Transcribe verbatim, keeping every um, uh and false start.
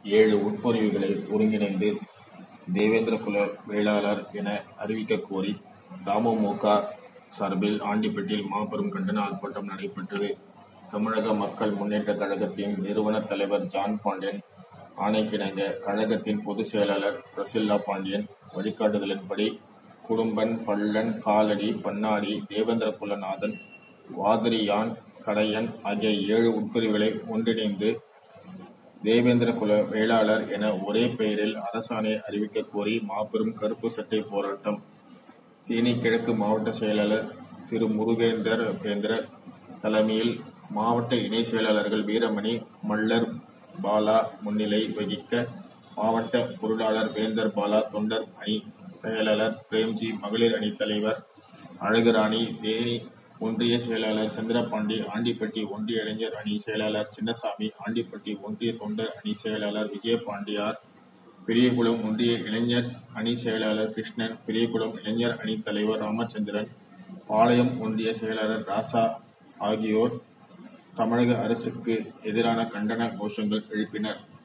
ஏழு உட்பிரிவுகளை ஒருங்கிணைந்து தேவேந்திரகுல வேளாளர் என அறிவிக்கக் கோரி தமுமுக சார்பில் ஆண்டிப்பட்டியில் மாபெரும் கண்டன ஆர்ப்பாட்டம் நடைபெற்றது. தமிழக மக்கள் முன்னேற்றக் கழகத்தின் நிறுவனத் தலைவர் ஜான் பாண்டியன் ஆணைக்கிணங்க கழகத்தின் பொதுச் செயலாளர் பிரசில்லா பாண்டியன் வழிகாட்டுதலின்படி குடும்பன், பள்ளன், காலடி, பண்ணாடி, தேவேந்திரகுலநாதன், வாதிரியான், கடையன் ஆகிய ஏழு உட்பிரிவுகளை ஒன்றிணைந்து தேவேந்திரகுல வேளாளர் என ஒரே பெயரில் அரசாணை அறிவிக்கக் கோரி மாபெரும் கருப்பு சட்டை போராட்டம். தேனி கிழக்கு மாவட்ட செயலாளர் திரு முருகேந்தர் பேந்திரர் தலைமையில் மாவட்ட இணை செயலாளர்கள் வீரமணி, மல்லர் பாலா முன்னிலை வகிக்க, மாவட்ட பொருளாளர் வேந்தர் பாலா, தொண்டர் அணி செயலாளர் பிரேம்ஜி, மகளிர் அணி தலைவர் அழகுராணி, தேனி ஒன்றிய செயலாளர் சந்திரபாண்டி, ஆண்டிப்பட்டி ஒன்றிய இளைஞர் அணி செயலாளர் சின்னசாமி, ஆண்டிப்பட்டி ஒன்றிய தொண்டர் அணி செயலாளர் விஜயபாண்டியார், பெரியகுளம் ஒன்றிய இளைஞர் அணி செயலாளர் கிருஷ்ணன், பெரியகுளம் இளைஞர் அணி தலைவர் ராமச்சந்திரன், பாளையம் ஒன்றிய செயலாளர் ராசா ஆகியோர் தமிழக அரசுக்கு எதிரான கண்டன கோஷங்கள் எழுப்பினர்.